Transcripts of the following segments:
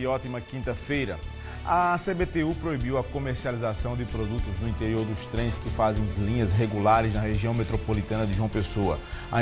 ótima quinta-feira. A CBTU proibiu a comercialização de produtos no interior dos trens que fazem linhas regulares na região metropolitana de João Pessoa.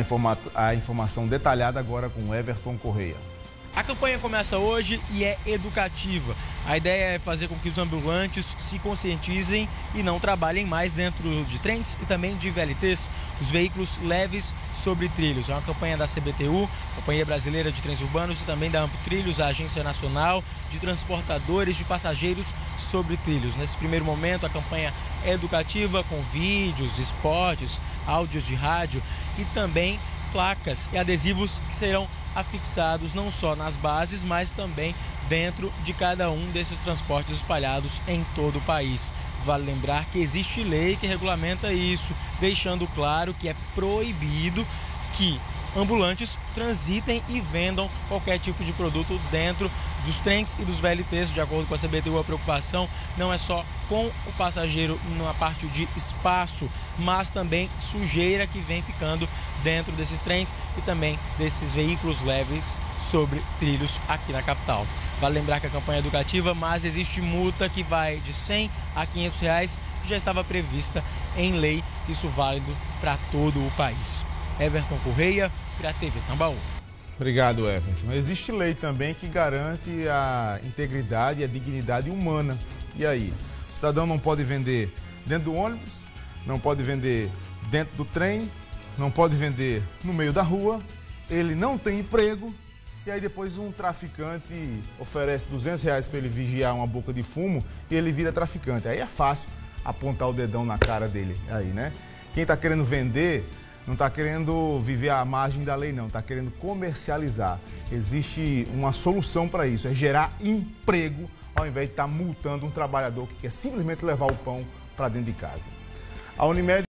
A informação detalhada agora com Everton Correia. A campanha começa hoje e é educativa. A ideia é fazer com que os ambulantes se conscientizem e não trabalhem mais dentro de trens e também de VLTs, os veículos leves sobre trilhos. É uma campanha da CBTU, Companhia Brasileira de Trens Urbanos, e também da Amptrilhos, a Agência Nacional de Transportadores de Passageiros sobre Trilhos. Nesse primeiro momento, a campanha é educativa com vídeos, spots, áudios de rádio e também placas e adesivos que serão afixados não só nas bases, mas também dentro de cada um desses transportes espalhados em todo o país. Vale lembrar que existe lei que regulamenta isso, deixando claro que é proibido que ambulantes transitem e vendam qualquer tipo de produto dentro dos trens e dos VLTs. De acordo com a CBTU, a preocupação não é só com o passageiro na parte de espaço, mas também sujeira que vem ficando dentro desses trens e também desses veículos leves sobre trilhos aqui na capital. Vale lembrar que a campanha é educativa, mas existe multa que vai de R$100 a R$500, que já estava prevista em lei, isso válido para todo o país. Everton Correia, para a TV Tambaú. Obrigado, Everton. Existe lei também que garante a integridade e a dignidade humana. E aí? O cidadão não pode vender dentro do ônibus, não pode vender dentro do trem, não pode vender no meio da rua, ele não tem emprego, e aí depois um traficante oferece R$200 para ele vigiar uma boca de fumo e ele vira traficante. Aí é fácil apontar o dedão na cara dele, aí, né? Quem está querendo vender não está querendo viver à margem da lei, não. Está querendo comercializar. Existe uma solução para isso, é gerar emprego, ao invés de estar multando um trabalhador que quer simplesmente levar o pão para dentro de casa. A Unimed